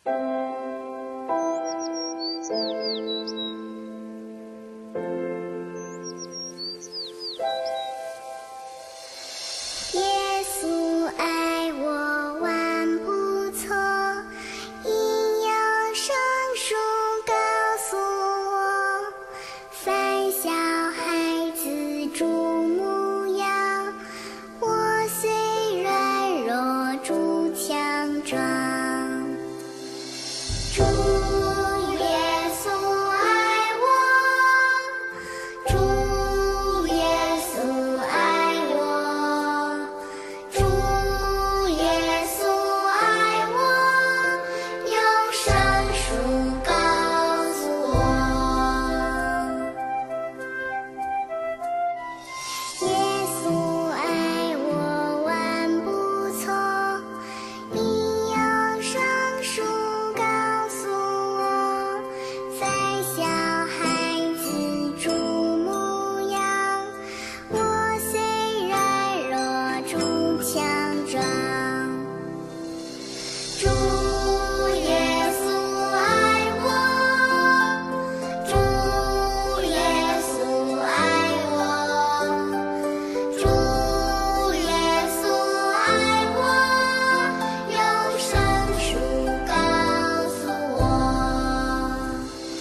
耶稣爱我万不错，因有圣书告诉我，凡小孩子主牧养，我虽软弱主强壮。主耶稣爱我，主耶稣爱我，主耶稣爱我，有圣书告诉我。耶稣爱我万不错，因有圣书告诉我，在小孩子主牧养，我虽软弱主强壮。主耶稣爱我，主耶稣爱我，主耶稣爱我，有圣书告诉我。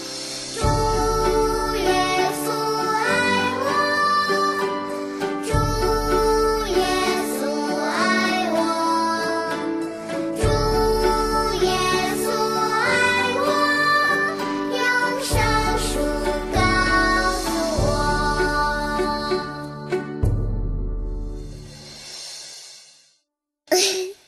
主耶稣爱我，主耶稣爱我，主耶稣爱我，有圣书告诉我。